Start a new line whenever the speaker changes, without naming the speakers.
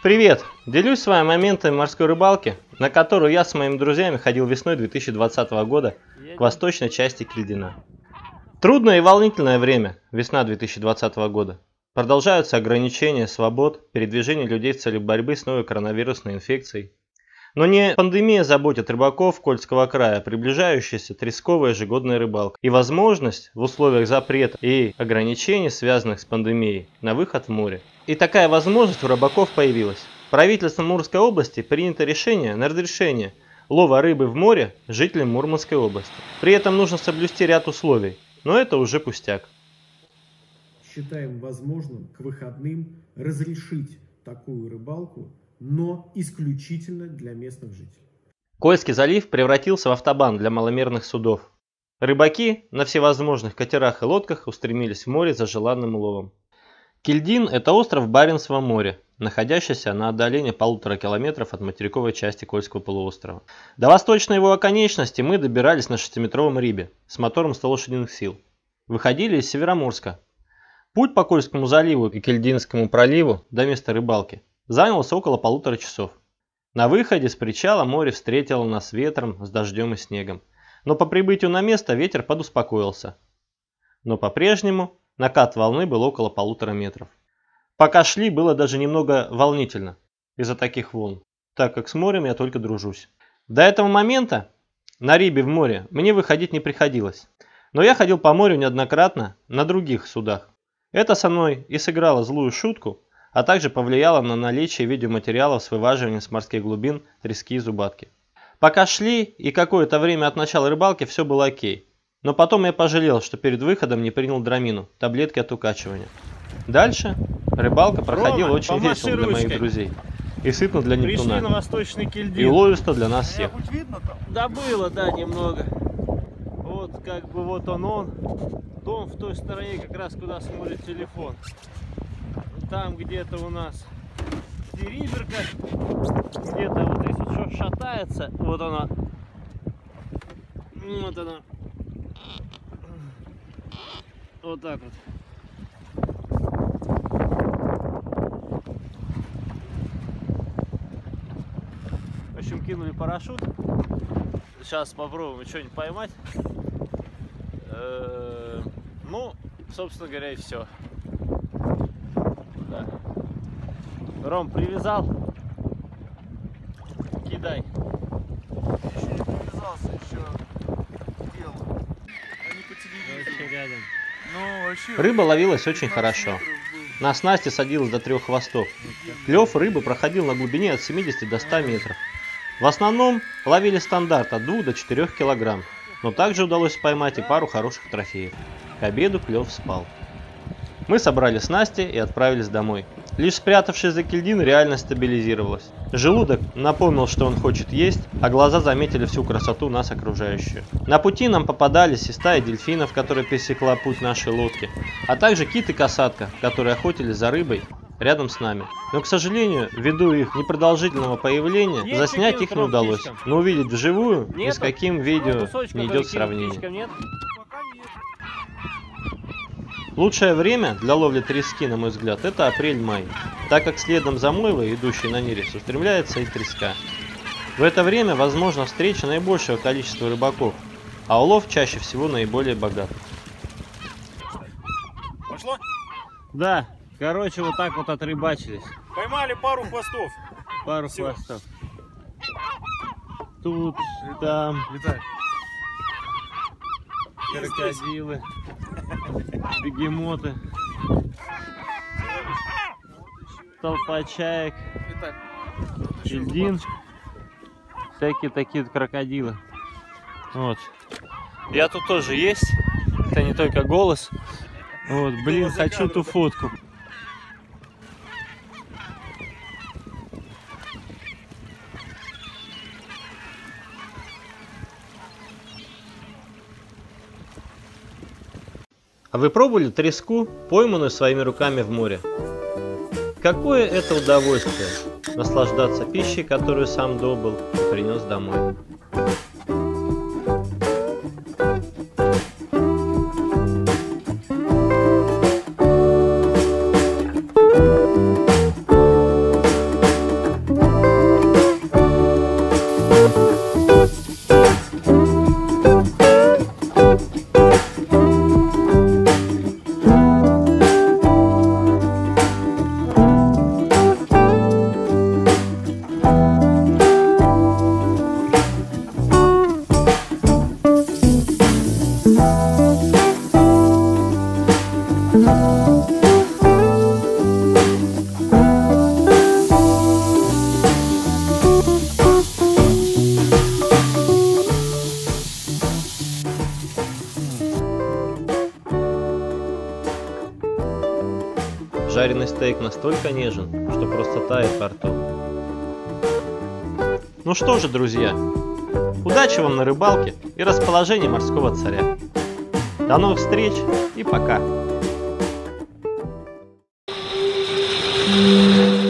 Привет! Делюсь с вами моментами морской рыбалки, на которую я с моими друзьями ходил весной 2020 года к восточной части Кильдина. Трудное и волнительное время, весна 2020 года. Продолжаются ограничения свобод, передвижения людей в целях борьбы с новой коронавирусной инфекцией. Но не пандемия заботит рыбаков Кольского края, а приближающаяся тресковая ежегодная рыбалка и возможность в условиях запрета и ограничений, связанных с пандемией, на выход в море. И такая возможность у рыбаков появилась. Правительством Мурманской области принято решение на разрешение лова рыбы в море жителям Мурманской области. При этом нужно соблюсти ряд условий, но это уже пустяк.
Считаем возможным к выходным разрешить такую рыбалку, но исключительно для местных жителей.
Кольский залив превратился в автобан для маломерных судов. Рыбаки на всевозможных катерах и лодках устремились в море за желанным уловом. Кильдин – это остров в Баренцевом море, находящийся на отдалении 1,5 километров от материковой части Кольского полуострова. До восточной его оконечности мы добирались на 6-метровом рибе с мотором 100 лошадиных сил. Выходили из Североморска. Путь по Кольскому заливу и Кильдинскому проливу до места рыбалки занялся около 1,5 часов. На выходе с причала море встретило нас ветром, с дождем и снегом. Но по прибытию на место ветер подуспокоился. Но по-прежнему накат волны был около 1,5 метров. Пока шли, было даже немного волнительно из-за таких волн, так как с морем я только дружусь. До этого момента на рибе в море мне выходить не приходилось. Но я ходил по морю неоднократно на других судах. Это со мной и сыграло злую шутку, а также повлияло на наличие видеоматериалов с вываживанием с морских глубин трески и зубатки. Пока шли и какое-то время от начала рыбалки все было окей. Но потом я пожалел, что перед выходом не принял драмину, таблетки от укачивания. Дальше рыбалка проходила очень весело для моих друзей. И сытно для Нептуна.
Пришли на восточный Кильдин.
И уловисто для нас всех.
Да было, да, немного. Вот как бы вот он. Дом в той стороне, как раз куда смотрит телефон. Там где-то у нас дериберка. Где-то вот здесь вот что шатается. Вот она. Вот она. Вот так вот. В общем, кинули парашют. Сейчас попробуем что-нибудь поймать. Ну, собственно говоря, и все. Да. Ром, привязал? Кидай.
Еще не привязался, еще делаю. Они по телевизору.
Вообще рядом.
Ну, вообще.
Рыба ловилась очень хорошо. На снасти садилась до 3 хвостов. Клев рыбы проходил на глубине от 70 до 100 метров. В основном ловили стандарт от 2 до 4 килограмм. Но также удалось поймать и пару хороших трофеев. К обеду клев спал. Мы собрали снасти и отправились домой. Лишь спрятавшись за Кильдин, реальность стабилизировалась. Желудок напомнил, что он хочет есть, а глаза заметили всю красоту нас окружающую. На пути нам попадались и стая дельфинов, которая пересекла путь нашей лодки, а также кит и касатка, которые охотились за рыбой рядом с нами. Но, к сожалению, ввиду их непродолжительного появления, заснять их не удалось. Но увидеть вживую ни с каким видео не идет сравнение. Лучшее время для ловли трески, на мой взгляд, это апрель-май, так как следом за мойвой, идущей на нерез, устремляется и треска. В это время возможна встреча наибольшего количества рыбаков, а улов чаще всего наиболее богат.
Пошло?
Да, короче, вот так вот отрыбачились.
Поймали пару хвостов.
Пару хвостов. Тут, там,
Летай.
крокодилы, бегемоты, толпа чаек, Кильдин, всякие такие крокодилы. Вот. Я тут тоже есть. Это не только голос. Вот, блин, хочу ту фотку.
А вы пробовали треску, пойманную своими руками в море? Какое это удовольствие наслаждаться пищей, которую сам добыл и принес домой. стейк настолько нежен, что просто тает во рту. Ну что же, друзья, удачи вам на рыбалке и расположении морского царя. До новых встреч и пока!